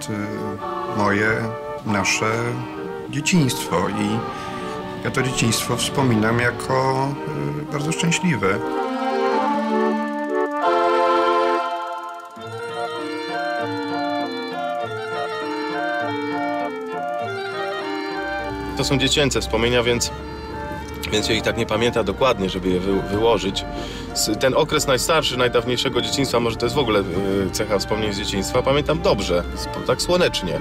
jest nasze dzieciństwo i ja to dzieciństwo wspominam jako bardzo szczęśliwe. To są dziecięce wspomnienia, więc się ich tak nie pamięta dokładnie, żeby je wyłożyć. Ten okres najstarszy, najdawniejszego dzieciństwa, może to jest w ogóle cecha wspomnień z dzieciństwa, pamiętam dobrze, tak słonecznie.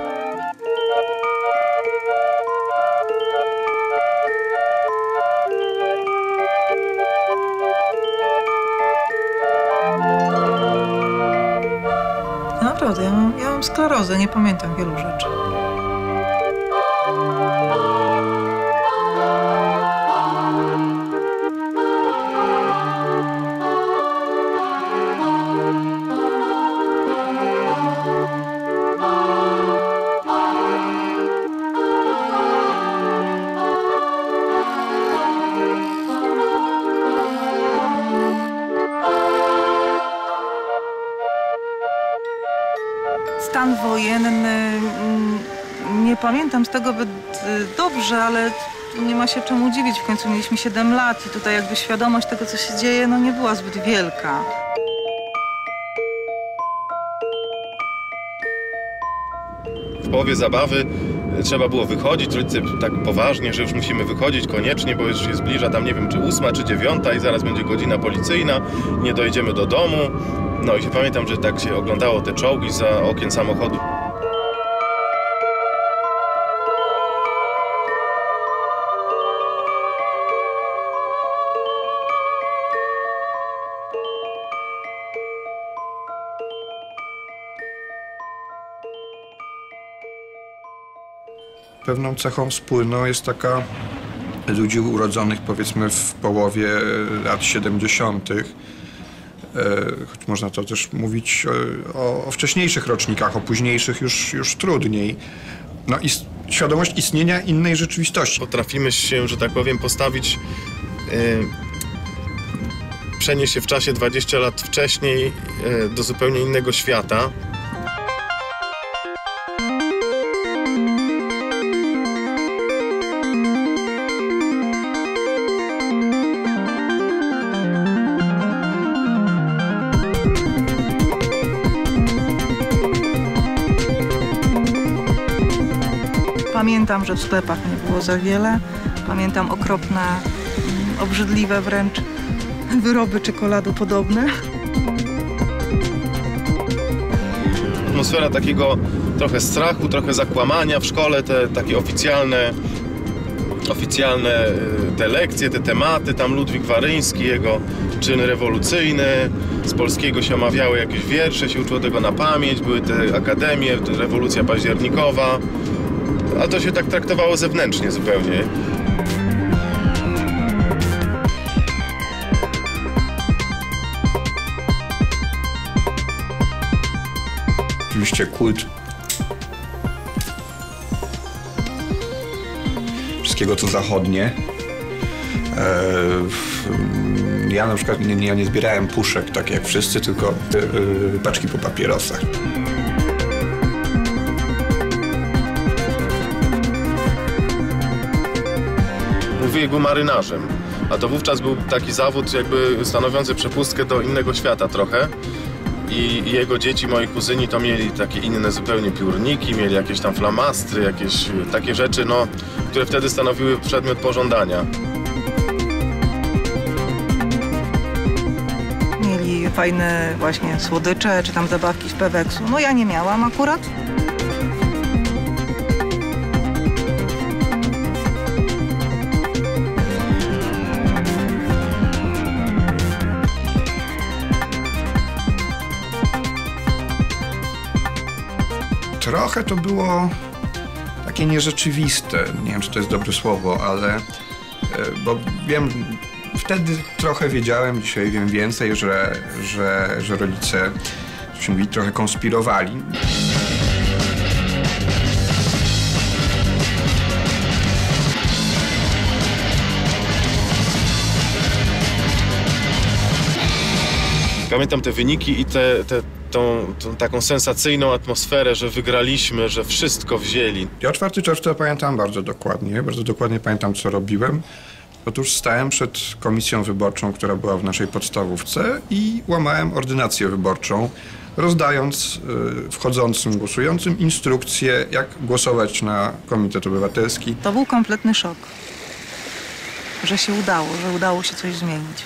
Naprawdę, ja mam sklerozę, nie pamiętam wielu rzeczy. Stan wojenny, nie pamiętam z tego zbyt dobrze, ale nie ma się czemu dziwić. W końcu mieliśmy 7 lat i tutaj jakby świadomość tego, co się dzieje, no nie była zbyt wielka. W połowie zabawy trzeba było wychodzić, rodzice tak poważnie, że już musimy wychodzić koniecznie, bo już się zbliża tam, nie wiem, czy 8, czy 9 i zaraz będzie godzina policyjna, nie dojedziemy do domu. No i się pamiętam, że tak się oglądało te czołgi za okien samochodu. Pewną cechą wspólną jest taka ludzi urodzonych powiedzmy w połowie lat 70. Choć można to też mówić o wcześniejszych rocznikach, o późniejszych już trudniej. No i świadomość istnienia innej rzeczywistości. Potrafimy się, że tak powiem, postawić, przenieść się w czasie 20 lat wcześniej do zupełnie innego świata. Pamiętam, że w sklepach nie było za wiele. Pamiętam okropne, obrzydliwe wręcz wyroby czekoladopodobne. Atmosfera takiego trochę strachu, trochę zakłamania w szkole, te takie oficjalne te lekcje, te tematy, tam Ludwik Waryński, jego czyn rewolucyjny, z polskiego się omawiały jakieś wiersze, się uczyło tego na pamięć, były te akademie, rewolucja październikowa, a to się tak traktowało zewnętrznie zupełnie. Oczywiście kult wszystkiego, co zachodnie. Ja na przykład nie zbierałem puszek, tak jak wszyscy, tylko paczki po papierosach. Mój wujek był marynarzem, a to wówczas był taki zawód jakby stanowiący przepustkę do innego świata trochę. I jego dzieci, moi kuzyni, to mieli takie inne zupełnie piórniki, mieli jakieś tam flamastry, jakieś takie rzeczy, no, które wtedy stanowiły przedmiot pożądania. Mieli fajne właśnie słodycze, czy tam zabawki z Peweksu. No ja nie miałam akurat. Trochę to było takie nierzeczywiste. Nie wiem, czy to jest dobre słowo, ale bo wiem, wtedy trochę wiedziałem, dzisiaj wiem więcej, że rodzice, jak się mówi, trochę konspirowali. Pamiętam te wyniki i tą taką sensacyjną atmosferę, że wygraliśmy, że wszystko wzięli. Ja 4 czerwca pamiętam bardzo dokładnie pamiętam, co robiłem. Otóż stałem przed komisją wyborczą, która była w naszej podstawówce i łamałem ordynację wyborczą, rozdając wchodzącym, głosującym instrukcje, jak głosować na Komitet Obywatelski. To był kompletny szok, że się udało, że udało się coś zmienić.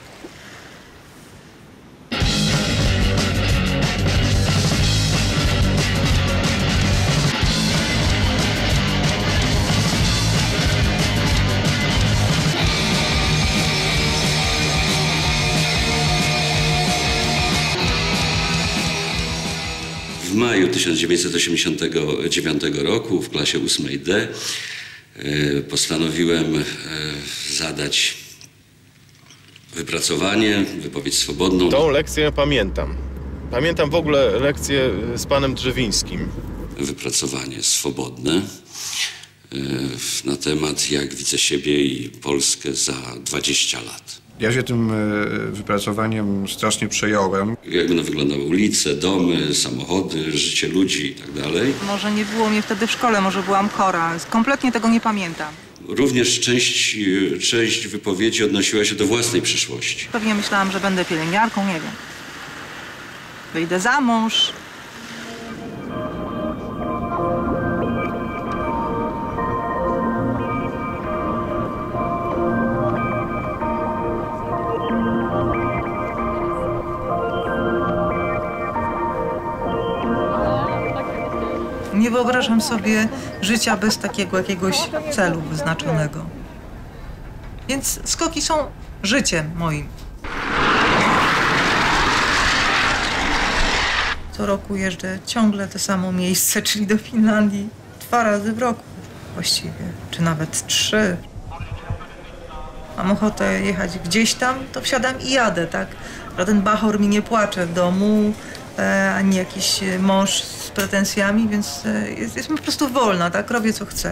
W maju 1989 roku w klasie 8D postanowiłem zadać wypracowanie, wypowiedź swobodną. Tą lekcję pamiętam. Pamiętam w ogóle lekcję z panem Drzewińskim. Wypracowanie swobodne na temat, jak widzę siebie i Polskę za 20 lat. Ja się tym wypracowaniem strasznie przejąłem. Jak będą wyglądały ulice, domy, samochody, życie ludzi i tak dalej. Może nie było mnie wtedy w szkole, może byłam chora. Kompletnie tego nie pamiętam. Również część wypowiedzi odnosiła się do własnej przyszłości. Pewnie myślałam, że będę pielęgniarką, nie wiem. Wyjdę za mąż. Nie wyobrażam sobie życia bez takiego jakiegoś celu wyznaczonego. Więc skoki są życiem moim. Co roku jeżdżę ciągle to samo miejsce, czyli do Finlandii 2 razy w roku właściwie, czy nawet 3. Mam ochotę jechać gdzieś tam, to wsiadam i jadę, tak? Żaden bachor mi nie płacze w domu, ani jakiś mąż z pretensjami, więc jestem po prostu wolna, tak? Robię co chcę.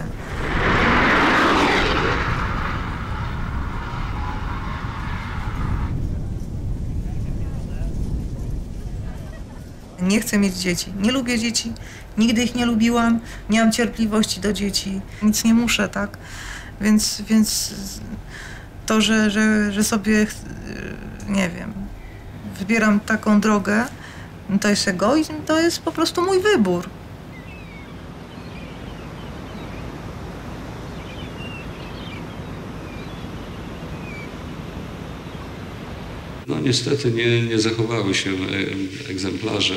Nie chcę mieć dzieci. Nie lubię dzieci. Nigdy ich nie lubiłam. Nie mam cierpliwości do dzieci. Nic nie muszę, tak? Więc to, że sobie, nie wiem, wybieram taką drogę, to jest egoizm, to jest po prostu mój wybór. No niestety nie zachowały się egzemplarze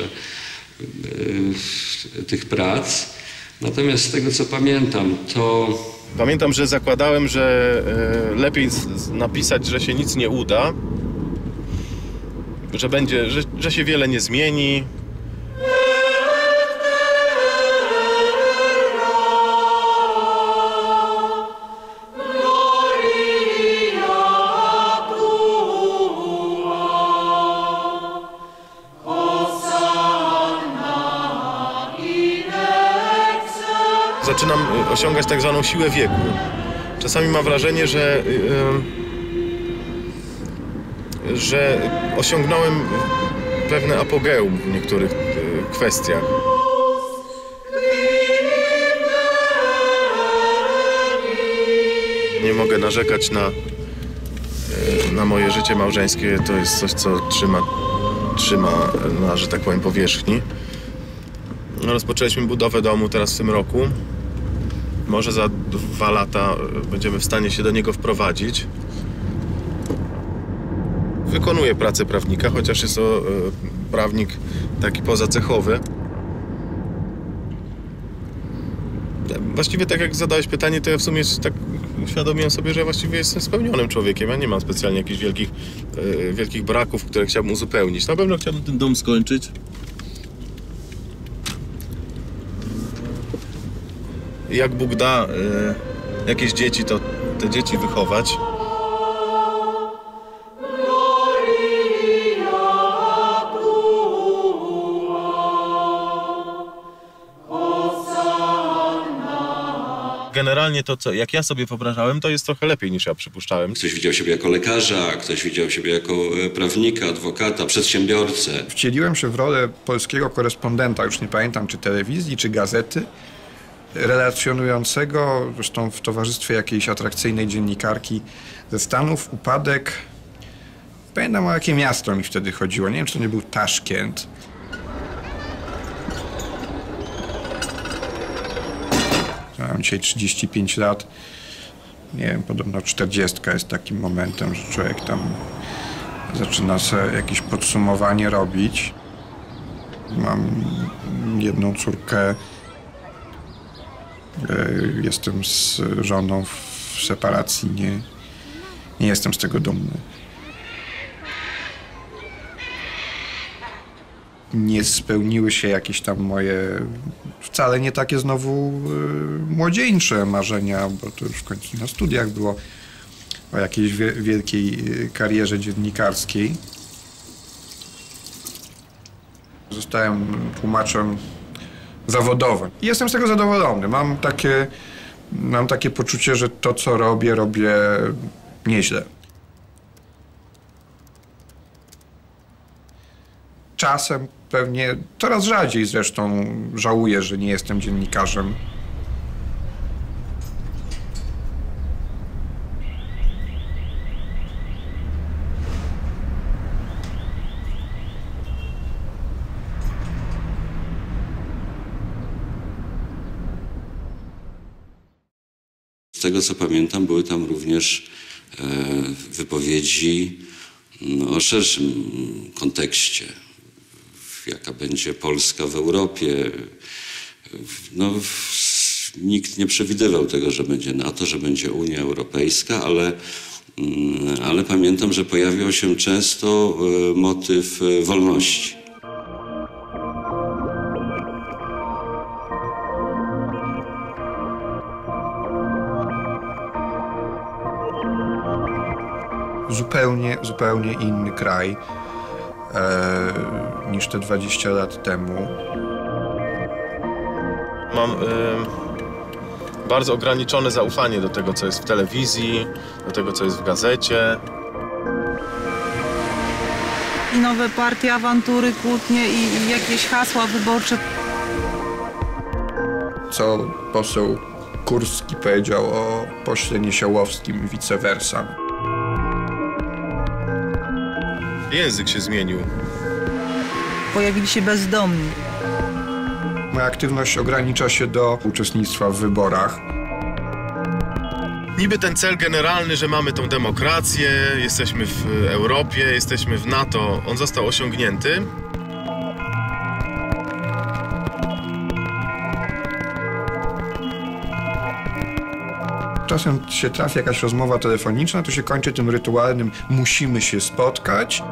tych prac. Natomiast z tego, co pamiętam, to... Pamiętam, że zakładałem, że lepiej napisać, że się nic nie uda, że się wiele nie zmieni. Zaczynam osiągać tak zwaną siłę wieku. Czasami mam wrażenie, że osiągnąłem pewne apogeum w niektórych kwestiach. Nie mogę narzekać na moje życie małżeńskie. To jest coś, co trzyma na, że tak powiem, powierzchni. Rozpoczęliśmy budowę domu teraz w tym roku. Może za 2 lata będziemy w stanie się do niego wprowadzić. Wykonuję pracę prawnika, chociaż jest to prawnik taki pozacechowy. Właściwie tak jak zadałeś pytanie, to ja w sumie tak uświadomiłem sobie, że właściwie jestem spełnionym człowiekiem. Ja nie mam specjalnie jakichś wielkich braków, które chciałbym uzupełnić. Na pewno chciałbym ten dom skończyć. Jak Bóg da jakieś dzieci, to te dzieci wychować. Generalnie to, co jak ja sobie wyobrażałem, to jest trochę lepiej niż ja przypuszczałem. Ktoś widział siebie jako lekarza, ktoś widział siebie jako prawnika, adwokata, przedsiębiorcę. Wcieliłem się w rolę polskiego korespondenta, już nie pamiętam czy telewizji, czy gazety, relacjonującego, zresztą w towarzystwie jakiejś atrakcyjnej dziennikarki ze Stanów, upadek. Pamiętam, o jakie miasto mi wtedy chodziło. Nie wiem, czy to nie był Taszkent. Mam dzisiaj 35 lat. Nie wiem, podobno 40 jest takim momentem, że człowiek tam zaczyna sobie jakieś podsumowanie robić. Mam jedną córkę. Jestem z żoną w separacji. Nie jestem z tego dumny. Nie spełniły się jakieś tam moje wcale nie takie znowu młodzieńcze marzenia, bo to już w końcu na studiach było o jakiejś wielkiej karierze dziennikarskiej. Zostałem tłumaczem zawodowym. I jestem z tego zadowolony. Mam takie poczucie, że to, co robię nieźle. Czasem pewnie, coraz rzadziej zresztą, żałuję, że nie jestem dziennikarzem. Z tego, co pamiętam, były tam również wypowiedzi o szerszym kontekście. Jaka będzie Polska w Europie. No, nikt nie przewidywał tego, że będzie NATO, że będzie Unia Europejska, ale pamiętam, że pojawiał się często motyw wolności. Zupełnie inny kraj niż te 20 lat temu. Mam bardzo ograniczone zaufanie do tego, co jest w telewizji, do tego, co jest w gazecie. I nowe partie, awantury, kłótnie i jakieś hasła wyborcze. Co poseł Kurski powiedział o pośle Niesiołowskim i vice versa. Język się zmienił. Pojawili się bezdomni. Moja aktywność ogranicza się do uczestnictwa w wyborach. Niby ten cel generalny, że mamy tą demokrację, jesteśmy w Europie, jesteśmy w NATO, on został osiągnięty. Czasem się trafi jakaś rozmowa telefoniczna, to się kończy tym rytualnym musimy się spotkać.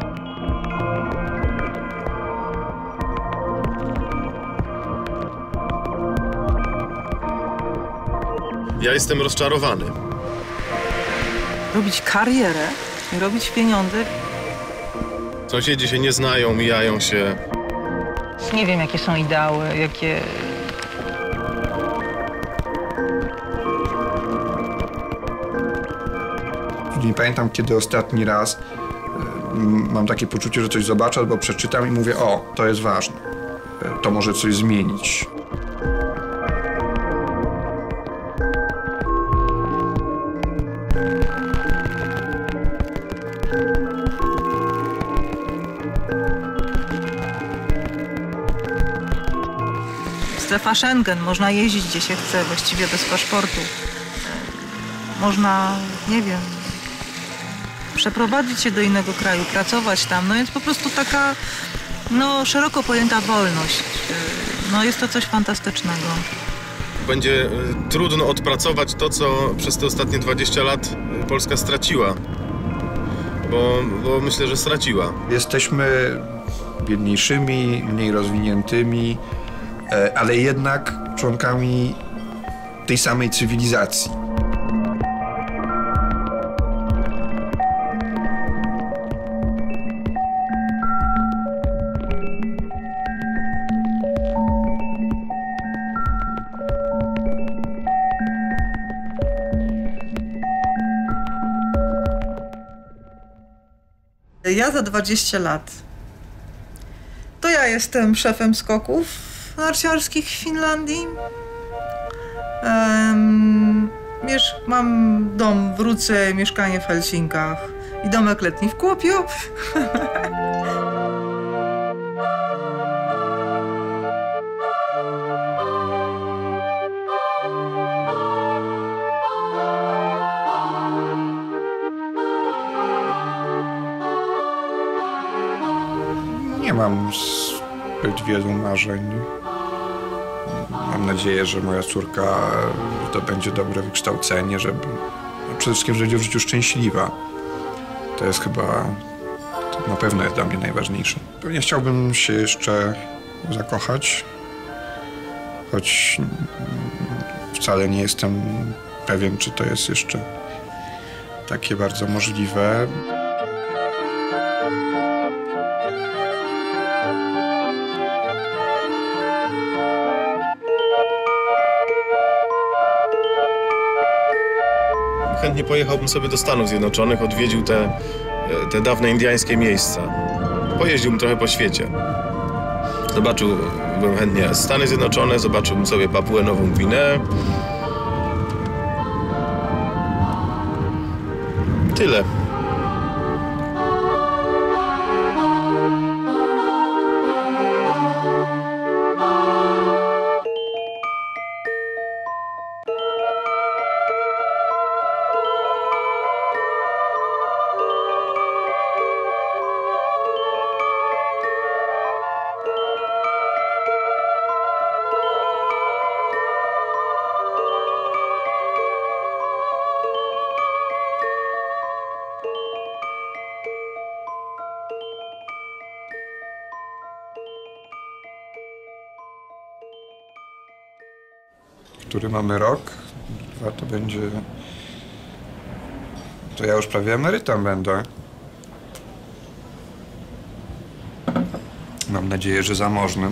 Ja jestem rozczarowany. Robić karierę i robić pieniądze. Sąsiedzi się nie znają, mijają się. Nie wiem, jakie są ideały, jakie... Nie pamiętam, kiedy ostatni raz mam takie poczucie, że coś zobaczę albo przeczytam i mówię, o, to jest ważne, to może coś zmienić. Strefa Schengen, można jeździć gdzie się chce, właściwie bez paszportu. Można, nie wiem, przeprowadzić się do innego kraju, pracować tam. No jest po prostu taka, no, szeroko pojęta wolność. No jest to coś fantastycznego. Będzie trudno odpracować to, co przez te ostatnie 20 lat Polska straciła. Bo myślę, że straciła. Jesteśmy biedniejszymi, mniej rozwiniętymi, ale jednak członkami tej samej cywilizacji. Ja za 20 lat. To ja jestem szefem skoków narciarskich w Finlandii. Mam dom w Ruce, mieszkanie w Helsinkach i domek letni w Kuopiu. Nie mam zbyt wielu marzeń. Mam nadzieję, że moja córka zdobędzie dobre wykształcenie, żeby przede wszystkim, że będzie w życiu szczęśliwa. To jest chyba, to na pewno jest dla mnie najważniejsze. Pewnie chciałbym się jeszcze zakochać, choć wcale nie jestem pewien, czy to jest jeszcze takie bardzo możliwe. Chętnie pojechałbym sobie do Stanów Zjednoczonych, odwiedził te dawne indyjskie miejsca. Pojeździłbym trochę po świecie. Zobaczyłbym chętnie Stany Zjednoczone, zobaczyłbym sobie Papuę Nową Gwineę. Tyle. Który mamy rok, 2 to będzie... To ja już prawie emerytem będę. Mam nadzieję, że zamożnym.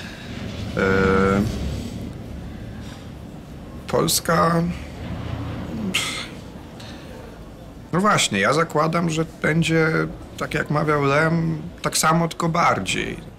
Polska... No właśnie, ja zakładam, że będzie, tak jak mawiał Lem, tak samo, tylko bardziej.